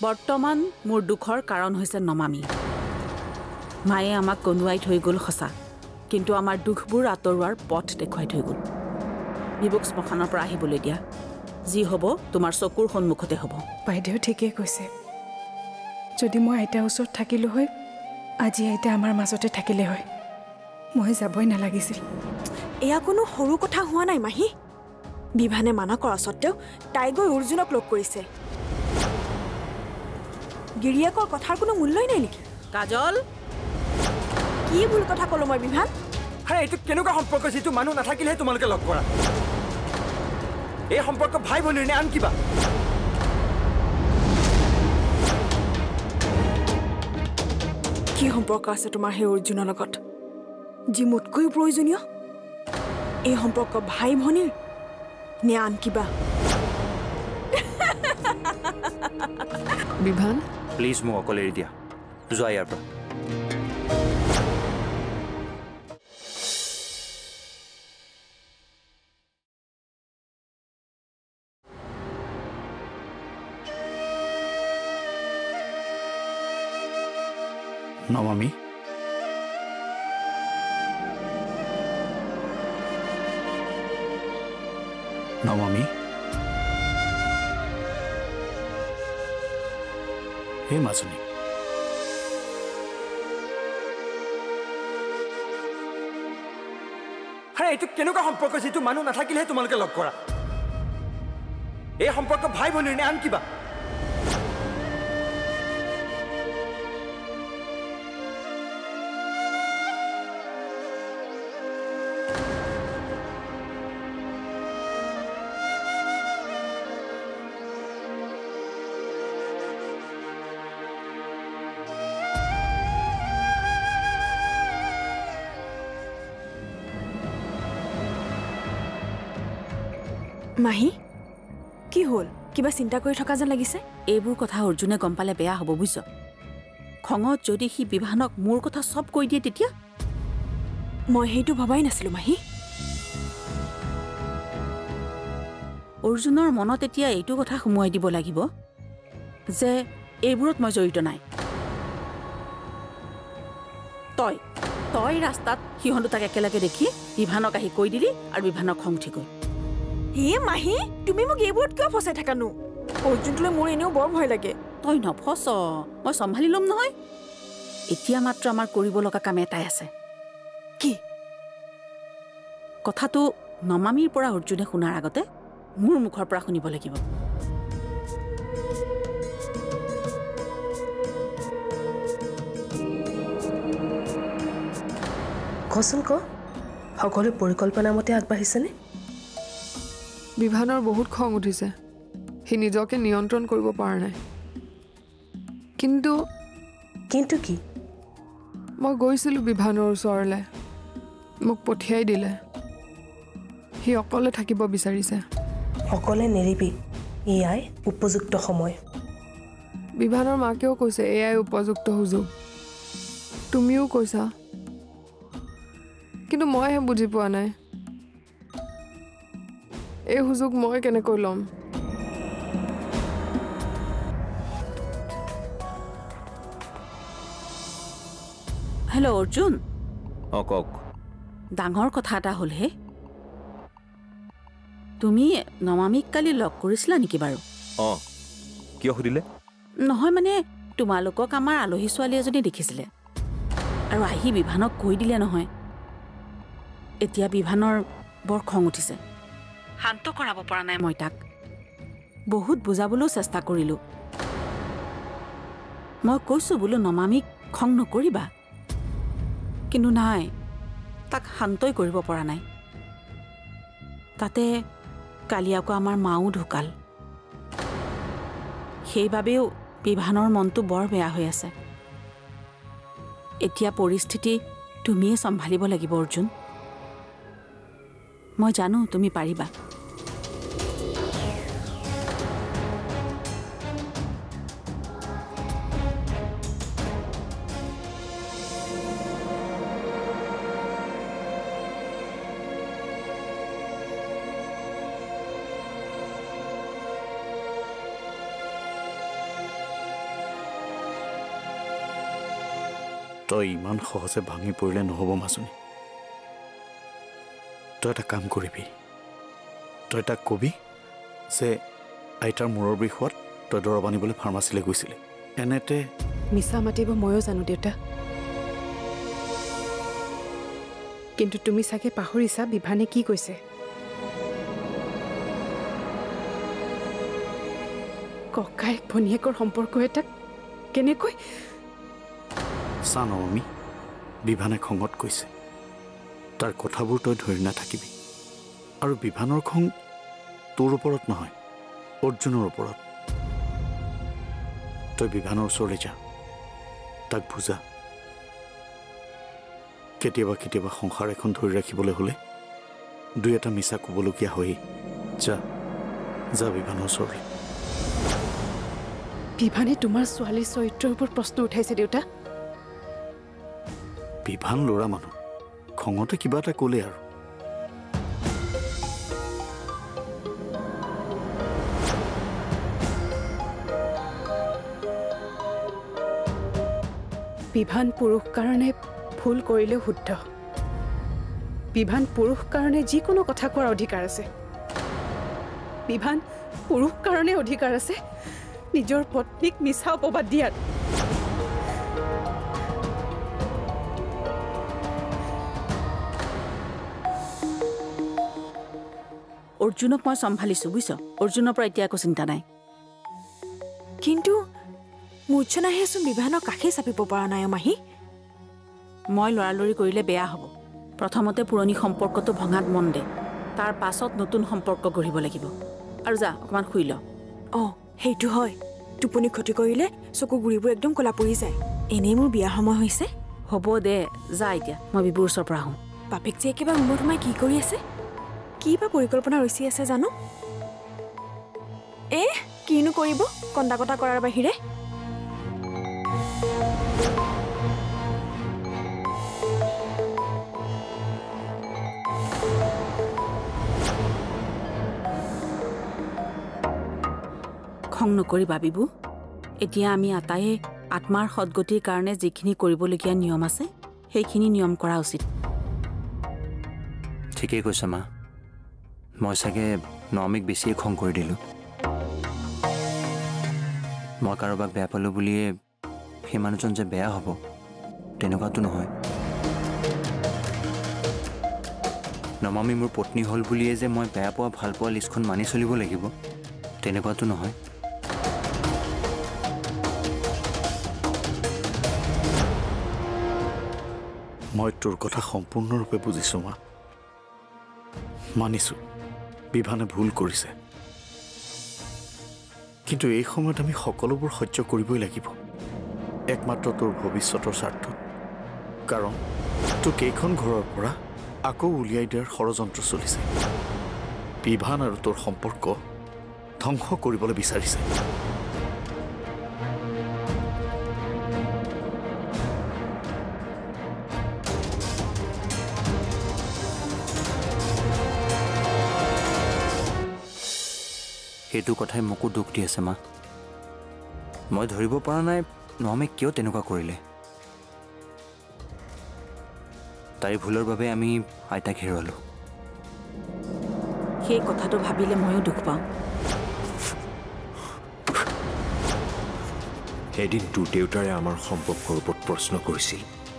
বৰ্তমান মোৰ দুখৰ কাৰণ হৈছে নমামি মায়ে আমাক কনুৱাই থৈ গ'ল সঁচা কিন্তু আমাৰ দুখবোৰ আঁতৰোৱাৰ পথ দেখুৱাই থৈ গ'ল বিবুক শ্মশানৰ পৰা আহিবলৈ দিয়া যি হ'ব তোমাৰ চকুৰ সন্মুখতে হ'ব বাইদেউ ঠিকেই কৈছে যদি মই আইতাৰ ওচৰত থাকিলোঁ হয় আজি আইতা আমাৰ মাজতে থাকিলে হয় মই যাবই নালাগিছিল এয়া কোনো সৰু কথা হোৱা নাই মাহী বিভানে মানা কৰা সত্ত্বেও তাই গৈ অৰ্জুনক লগ কৰিছে গিৰিয়াকৰ কথাৰ কোনো মূল্যই নাই নেকি কাজল কি ভুল কথা ক'লো মই বিভান আৰে এইটো কেনেকুৱা সম্পৰ্ক যিটো মানুহ নাথাকিলেহে তোমালোকে লগ কৰা এই সম্পৰ্ক ভাই ভনীৰ নে আন কিবা কি সম্পৰ্ক আছে তোমাৰ সেই অৰ্জুনৰ লগত যি মোতকৈ প্ৰয়োজনীয় এই সম্পৰ্ক ভাই ভনীৰ নে আন কিবা বিভান প্লিজ মোক অকলে এৰি দিয়া যোৱা ইয়াৰ পৰা নমামি নমামি হে মাজনী আৰে এইটো কেনেকুৱা সম্পৰ্ক যিটো মানুহ নাথাকিলেহে তোমালোকে লগ কৰা এই সম্পৰ্ক ভাই ভনীৰ নে আন কিবা মাহী কি হ'ল কিবা চিন্তা কৰি থকা যেন লাগিছে এইবোৰ কথা অৰ্জুনে গম পালে বেয়া হ'ব বুজিছ খঙত যদি সি বিভানক মোৰ কথা সব কৈ দিয়ে তেতিয়া মই সেইটো ভবাই নাছিলো মাহী অৰ্জুনৰ মনত এতিয়া এইটো কথা সোমোৱাই দিব লাগিব যে এইবোৰত মই জড়িত নাই তই ৰাস্তাত সিহঁত তাক একেলগে দেখি বিভানক আহি কৈ দিলি আৰু বিভানক খং উঠি গ'ল হে মাহী তুমি মোক এইবোৰত কিয় ফচাই থাকানো অৰ্জুনটোলৈ মোৰ এনেও বৰ ভয় লাগে তই নফচ মই চম্ভালি ল'ম নহয় এতিয়া মাত্ৰ আমাৰ কৰিব লগা কাম এটাই আছে কি কথাটো নমামিৰ পৰা অৰ্জুনে শুনাৰ আগতে মোৰ মুখৰ পৰা শুনিব লাগিব কচোন ক সকলো পৰিকল্পনা মতে আগবাঢ়িছেনে বিভানৰ বহুত খং উঠিছে সি নিজকে নিয়ন্ত্ৰণ কৰিব পৰা নাই কিন্তু কি মই গৈছিলোঁ বিভানৰ ওচৰলৈ মোক পঠিয়াই দিলে সি অকলে থাকিব বিচাৰিছে অকলে নেৰিবি এয়াই উপযুক্ত সময় বিভানৰ মাকেও কৈছে এয়াই উপযুক্ত সুযোগ তুমিও কৈছা কিন্তু মইহে বুজি পোৱা নাই এই সুযোগ মই কেনেকৈ ল'ম হেল্ল' অৰ্জুন কওক ডাঙৰ কথা এটা হ'ল হে তুমি নমামিক কালি লগ কৰিছিলা নেকি বাৰু কিয় সুধিলে নহয় মানে তোমালোকক আমাৰ আলহী ছোৱালী এজনী দেখিছিলে আৰু আহি বিভানক কৈ দিলে নহয় এতিয়া বিভানৰ বৰ খং উঠিছে শান্ত কৰাব পৰা নাই মই তাক বহুত বুজাবলৈও চেষ্টা কৰিলোঁ মই কৈছোঁ বোলো নমামিক খং নকৰিবা কিন্তু নাই তাক শান্তই কৰিব পৰা নাই তাতে কালি আকৌ আমাৰ মাও ঢুকাল সেইবাবেও বিভানৰ মনটো বৰ বেয়া হৈ আছে এতিয়া পৰিস্থিতি তুমিয়ে চম্ভালিব লাগিব অৰ্জুন মই জানো তুমি পাৰিবা তই ইমান সহজে ভাঙি পৰিলে নহ'ব মাজনী। তই এটা কাম কৰিবি, তই তাক কবি যে আইতাৰ মূৰৰ বিষ হোৱাত তই দৰৱ আনিবলৈ ফাৰ্মাচীলৈ গৈছিলি। এনেতে মিছা মাতিব ময়ো জানো দেউতা, কিন্তু তুমি চাগে পাহৰিছা বিভানে কি কৈছে। ককায়েক ভনীয়েকৰ সম্পৰ্ক এটাক কেনেকৈ চা নৱমী, বিভানে খঙত কৈছে। তাৰ কথাবোৰ তই ধৰি নাথাকিবি। আৰু বিভানৰ খং তোৰ ওপৰত নহয়, অৰ্জুনৰ ওপৰত। তই বিভানৰ ওচৰলৈ যা, তাক বুজা। কেতিয়াবা কেতিয়াবা সংসাৰ এখন ধৰি ৰাখিবলৈ হ'লে দুই এটা মিছা ক'বলগীয়া হয়েই। যা যা বিভানৰ ওচৰলৈ। বিভানে তোমাৰ ছোৱালীৰ চৰিত্ৰৰ ওপৰত প্ৰশ্ন উঠাইছে দেউতা। বিভান ল'ৰা মানুহ, খঙতে কিবা এটা ক'লে আৰু। বিভান পুৰুষ কাৰণে ভুল কৰিলেও শুদ্ধ। বিভান পুৰুষ কাৰণে যিকোনো কথা কোৱাৰ অধিকাৰ আছে। বিভান পুৰুষ কাৰণে অধিকাৰ আছে নিজৰ পত্নীক মিছা অপবাদ দিয়াত। অৰ্জুনক মই চম্ভালিছোঁ বুজিছ। অৰ্জুনৰ পৰা এতিয়া একো চিন্তা নাই। কিন্তু মূৰ্ছনাহেচোন বিভানৰ কাষে চাপিব পৰা নাই মাহী। মই লৰালৰি কৰিলে বেয়া হ'ব। প্ৰথমতে পুৰণি সম্পৰ্কটো ভঙাত মন দে, তাৰ পাছত নতুন সম্পৰ্ক গঢ়িব লাগিব। আৰু যা অকণমান শুই ল। অঁ সেইটো হয়, টোপনি ক্ষতি কৰিলে চকু গুৰিবোৰ একদম ক'লা পৰি যায়। এনেই মোৰ বিয়া সময় হৈছে। হ'ব দে, যা এতিয়া মই বিবুৰ ওচৰৰ পৰা আহোঁ। বাপেক যে একেবাৰে ৰুমত সোমাই কি কৰি আছে, কি বা পৰিকল্পনা ৰচি আছে জানো। কিনো কৰিব কন্দা কটা কৰাৰ বাহিৰে। খং নকৰিবা বিবু। এতিয়া আমি আটাইয়ে আত্মাৰ সদগতিৰ কাৰণে যিখিনি কৰিবলগীয়া নিয়ম আছে সেইখিনি নিয়ম কৰা উচিত। ঠিকেই কৈছে মা। মই চাগে নৱমীক বেছিয়ে খং কৰি দিলোঁ। মই কাৰোবাক বেয়া পালোঁ বুলিয়ে সেই মানুহজন যে বেয়া হ'ব তেনেকুৱাতো নহয়। নৱমী মোৰ পত্নী হ'ল বুলিয়ে যে মই বেয়া পোৱা ভাল পোৱা লিষ্টখন মানি চলিব লাগিব তেনেকুৱাতো নহয়। মই তোৰ কথা সম্পূৰ্ণৰূপে বুজিছোঁ মা। মানিছোঁ বিভানে ভুল কৰিছে, কিন্তু এই সময়ত আমি সকলোবোৰ সহ্য কৰিবই লাগিব, একমাত্ৰ তোৰ ভৱিষ্যতৰ স্বাৰ্থত। কাৰণ তোৰ কেইখন ঘৰৰ পৰা আকৌ উলিয়াই দিয়াৰ ষড়যন্ত্ৰ চলিছে। বিভান আৰু তোৰ সম্পৰ্ক ধ্বংস কৰিবলৈ বিচাৰিছে। সেইটো কথাই মোকো দুখ দি আছে মা। মই ধৰিব পৰা নাই নৱমীক কিয় তেনেকুৱা কৰিলে। তাইৰ ভুলৰ বাবে আমি আইতাক হেৰুৱালোঁ। সেই কথাটো ভাবিলে ময়ো দুখ পাওঁ। এদিন তোৰ দেউতাৰে আমাৰ সম্পৰ্কৰ ওপৰত প্ৰশ্ন কৰিছিল।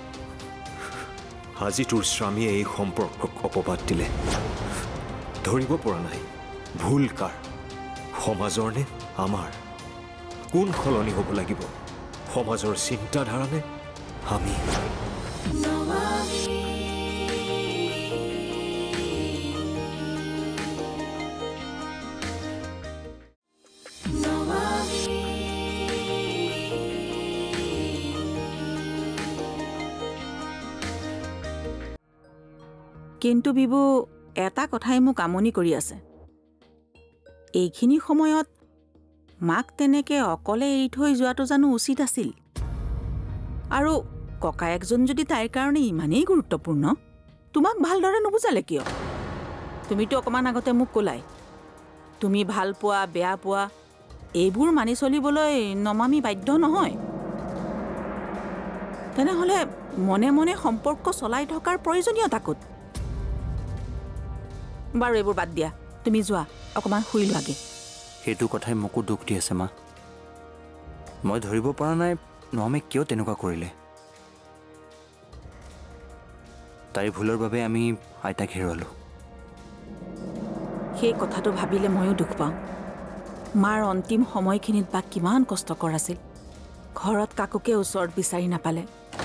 আজি তোৰ স্বামীয়ে এই সম্পৰ্কক অপবাদ দিলে। ধৰিব পৰা নাই ভুল কাৰ, সমাজৰ নে আমাৰ? কোন সলনি হ'ব লাগিব, সমাজৰ চিন্তাধাৰা নে আমি? কিন্তু বিবু এটা কথাই মোক আমনি কৰি আছে। এইখিনি সময়ত মাক তেনেকৈ অকলে এৰি থৈ যোৱাটো জানো উচিত আছিল? আৰু ককায়েকজন যদি তাইৰ কাৰণে ইমানেই গুৰুত্বপূৰ্ণ, তোমাক ভালদৰে নুবুজালে কিয়? তুমিতো অকণমান আগতে মোক ক'লাই তুমি ভাল পোৱা বেয়া পোৱা এইবোৰ মানি চলিবলৈ নমামি বাধ্য নহয়। তেনেহ'লে মনে মনে সম্পৰ্ক চলাই থকাৰ প্ৰয়োজনীয়তা ক'ত? বাৰু এইবোৰ বাদ দিয়া, তুমি যোৱা অকণমান শুই লোৱাগে। সেইটো কথাই মোকো দুখ দি আছে মা। মই ধৰিব পৰা নাই নমে কিয় তেনেকুৱা কৰিলে। তাইৰ ভুলৰ বাবে আমি আইতাক হেৰুৱালোঁ। সেই কথাটো ভাবিলে ময়ো দুখ পাওঁ। মাৰ অন্তিম সময়খিনিত বা কিমান কষ্টকৰ আছিল। ঘৰত কাকোকে ওচৰত বিচাৰি নাপালে।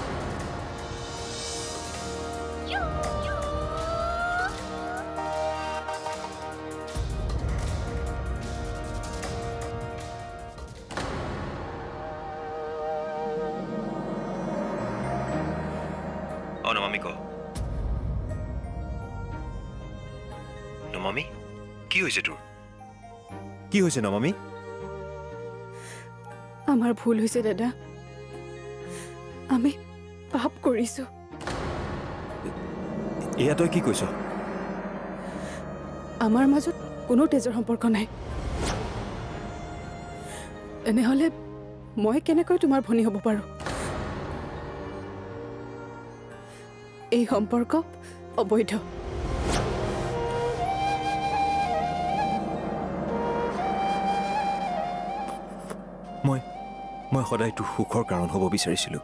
নমামি ক নমামি কি হৈছে তোৰ? কি হৈছে নমামি? আমাৰ ভুল হৈছে দাদা, আমি পাপ কৰিছো। এয়া তই কি কৈছ? আমাৰ মাজত কোনো তেজৰ সম্পৰ্ক নাই। এনেহ'লে মই কেনেকৈ তোমাৰ ভনী হ'ব পাৰোঁ? এই সম্পৰ্ক অবৈধ। মই সদায় তোৰ সুখৰ কাৰণ হ'ব বিচাৰিছিলোঁ।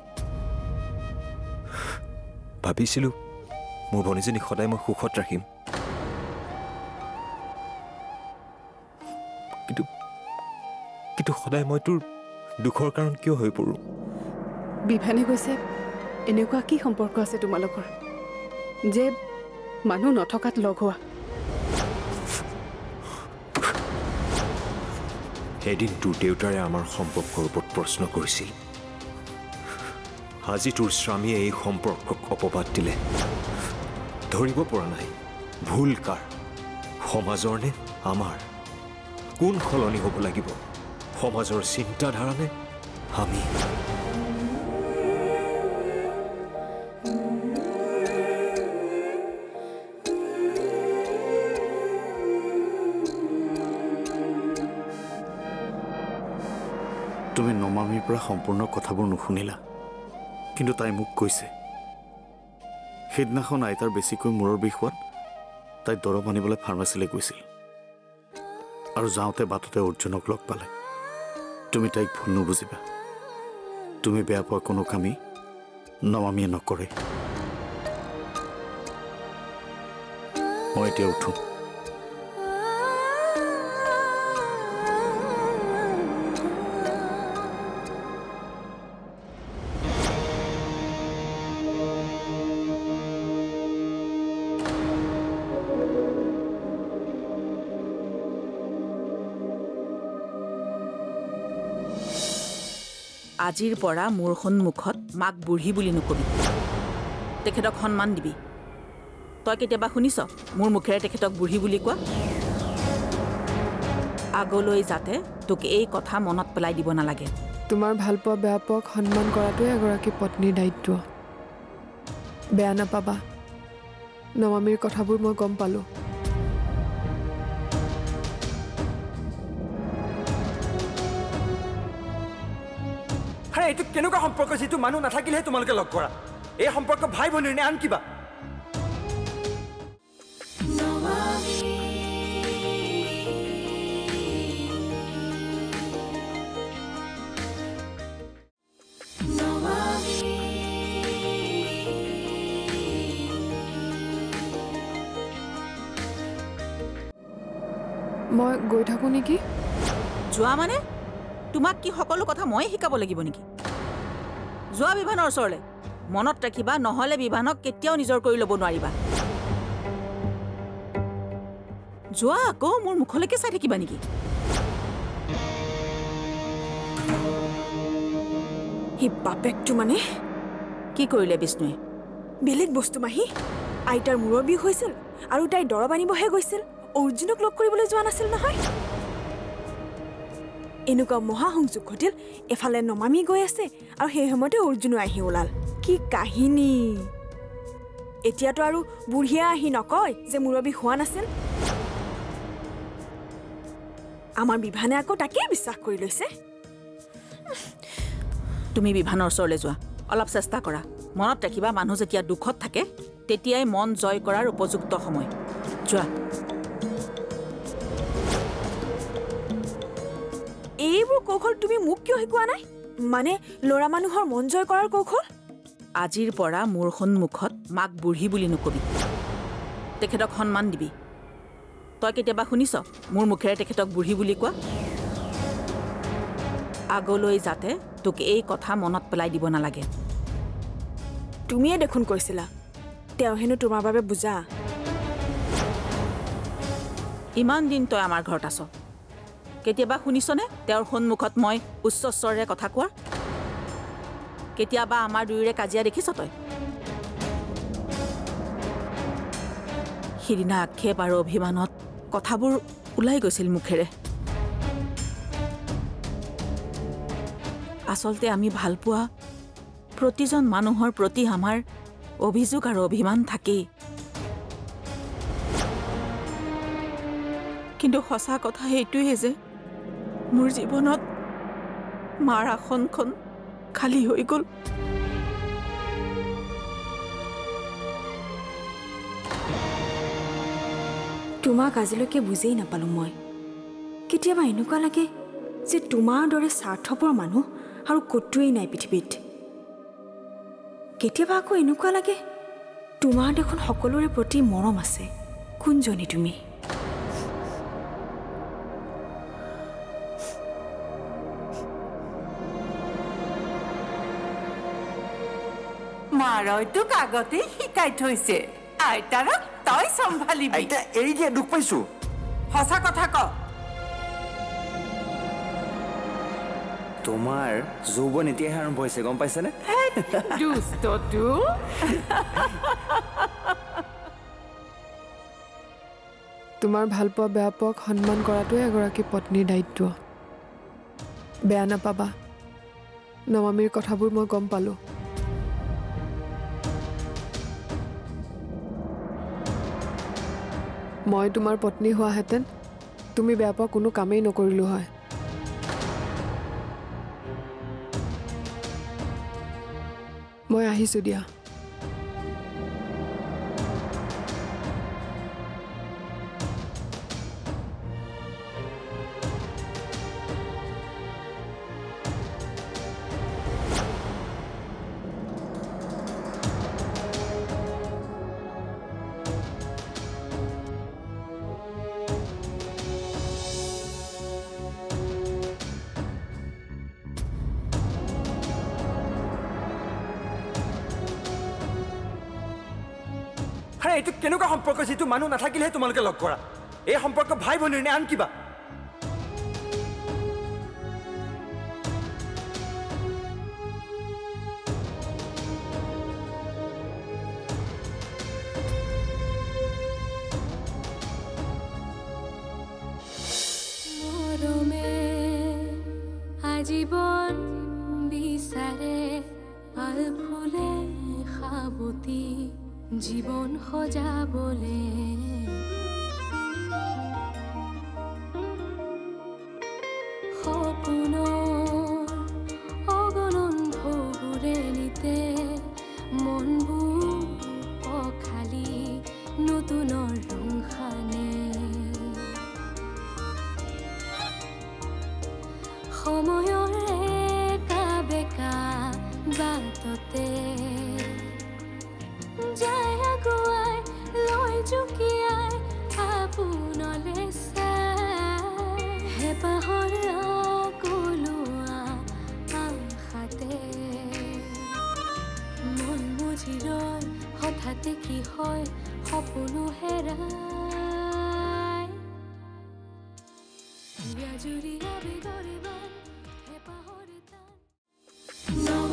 ভাবিছিলোঁ মোৰ ভনীজনীক সদায় মই সুখত ৰাখিম। কিন্তু সদায় মই তোৰ দুখৰ কাৰণ কিয় হৈ পৰোঁ? বিভানে কৈছে এনেকুৱা কি সম্পৰ্ক আছে তোমালোকৰ যে মানুহ নথকাত লগ হোৱা? এদিন তোৰ দেউতাৰে আমাৰ সম্পৰ্কৰ ওপৰত প্ৰশ্ন কৰিছিল। আজি তোৰ স্বামীয়ে এই সম্পৰ্কক অপবাদ দিলে। ধৰিব পৰা নাই ভুল কাৰ, সমাজৰ নে আমাৰ? কোন সলনি হ'ব লাগিব, সমাজৰ চিন্তাধাৰা নে আমি? তুমি নমামিৰ পৰা সম্পূৰ্ণ কথাবোৰ নুশুনিলা, কিন্তু তাই মোক কৈছে সেইদিনাখন আইতাৰ বেছিকৈ মূৰৰ বিষ হোৱাত তাই দৰৱ আনিবলৈ ফাৰ্মাচীলৈ গৈছিল আৰু যাওঁতে বাটতে অৰ্জুনক লগ পালে। তুমি তাইক ভুল নুবুজিবা। তুমি বেয়া পোৱা কোনো কামেই নমামিয়ে নকৰে। মই এতিয়া উঠো। আজিৰ পৰা মোৰ সন্মুখত মাক বুঢ়ী বুলি নকবি। তেখেতক সন্মান দিবি। তই কেতিয়াবা শুনিছ মোৰ মুখেৰে তেখেতক বুঢ়ী বুলি কোৱা? আগলৈ যাতে তোক এই কথা মনত পেলাই দিব নালাগে। তোমাৰ ভাল পোৱা বেয়া পোৱাক সন্মান কৰাটোৱে এগৰাকী পত্নীৰ দায়িত্ব। বেয়া নাপাবা, নমামিৰ কথাবোৰ মই গম পালোঁ। এইটো কেনেকুৱা সম্পৰ্ক যিটো মানুহ নাথাকিলেহে তোমালোকে লগ কৰা? এই সম্পৰ্ক ভাই ভনীৰ নে আন কিবা? মই গৈ থাকোঁ নেকি? যোৱা মানে তোমাক কি সকলো কথা মই শিকাব লাগিব নেকি? যোৱা বিভানৰ ওচৰলৈ। মনত ৰাখিবা, নহ'লে বিভানক কেতিয়াও নিজৰ কৰি ল'ব নোৱাৰিবা। যোৱা আকৌ মোৰ মুখলৈকে চাই থাকিবা নেকি? সেই বাপেকটো মানে কি কৰিলে বিষ্ণুৱে? বেলেগ বস্তু মাহী। আইতাৰ মূৰৰ বিষ হৈছিল আৰু তাই দৰৱ আনিবহে গৈছিল, অৰ্জুনক লগ কৰিবলৈ যোৱা নাছিল নহয়। এনেকুৱা মহাসংযোগ ঘটিল। এফালে নমামি গৈ আছে আৰু সেই সময়তে অৰ্জুনো আহি ওলাল। কি কাহিনী! এতিয়াতো আৰু বুঢ়ীয়ে আহি নকয় যে মূৰৰ বিষ হোৱা নাছিল। আমাৰ বিভানে আকৌ তাকেই বিশ্বাস কৰি লৈছে। তুমি বিভানৰ ওচৰলৈ যোৱা, অলপ চেষ্টা কৰা মনত ৰাখিবা মানুহ যেতিয়া দুখত থাকে তেতিয়াই মন জয় কৰাৰ উপযুক্ত সময় যোৱা এইবোৰ কৌশল তুমি মোক কিয় শিকোৱা নাই মানে ল'ৰা মানুহৰ মন জয় কৰাৰ কৌশল আজিৰ পৰা মোৰ সন্মুখত মাক বুঢ়ী বুলি নকবি তেখেতক সন্মান দিবি তই কেতিয়াবা শুনিছ মোৰ মুখেৰে তেখেতক বুঢ়ী বুলি কোৱা আগলৈ যাতে তোক এই কথা মনত পেলাই দিব নালাগে তুমিয়ে দেখোন কৈছিলা তেওঁ হেনো তোমাৰ বাবে বুজা ইমান দিন তই আমাৰ ঘৰত আছ কেতিয়াবা শুনিছনে তেওঁৰ সন্মুখত মই উচ্চ স্বৰেৰে কথা কোৱা কেতিয়াবা আমাৰ দুয়োৰে কাজিয়া দেখিছ তই সিদিনা আক্ষেপ আৰু অভিমানত কথাবোৰ ওলাই গৈছিল মুখেৰে আচলতে আমি ভাল পোৱা প্ৰতিজন মানুহৰ প্ৰতি আমাৰ অভিযোগ আৰু অভিমান থাকেই কিন্তু সঁচা কথা এইটোৱে যে মোৰ জীৱনত মাৰ আসনখন খালী হৈ গ'ল তোমাক আজিলৈকে বুজেই নাপালোঁ মই কেতিয়াবা এনেকুৱা লাগে যে তোমাৰ দৰে স্বাৰ্থপৰ মানুহ আৰু ক'তোৱেই নাই পৃথিৱীত কেতিয়াবা আকৌ এনেকুৱা লাগে তোমাৰ দেখোন সকলোৰে প্ৰতি মৰম আছে কোনজনী তুমি মাৰৈটো কাগতে শিকাই থৈছে আইতাৰক তই চম্ভালিবি আইতা এৰি দিয়া দুখ পাইছো সঁচা কথা ক তোমাৰ যৌৱন এতিয়াহে আৰম্ভ হৈছে গম পাইছেনে দুষ্টটো তোমাৰ ভাল পোৱা বেয়া পোৱাক সন্মান কৰাটোৱে এগৰাকী পত্নীৰ দায়িত্ব বেয়া নাপাবা নমামীৰ কথাবোৰ মই গম পালোঁ মই তোমাৰ পত্নী হোৱাহেঁতেন তুমি বেয়া পোৱা কোনো কামেই নকৰিলোঁ হয় মই আহিছোঁ দিয়া এইটো কেনেকুৱা সম্পৰ্ক যিটো মানুহ নাথাকিলেহে তোমালোকে লগ কৰা এই সম্পৰ্ক ভাই ভনীৰ নে আন কিবা আজীবন বিচাৰে আল ফুলে সাবতি জীবন সজাবলে সপোনৰ অগণন ঢৌবোৰে নিতে মনবোৰ অখালি নতুনৰ ৰং সানে সময়ৰ একা বেকা বাটতে যায় আগুৱাই লৈ জুকিয়াই আপোনলে চাই হেঁপাহৰ আকলোৱা আশাতে মন বুজি ৰয় হঠাতে কি হয় সপোনো হেৰাই জুৰি আবেগৰে বান হেঁপাহৰ টান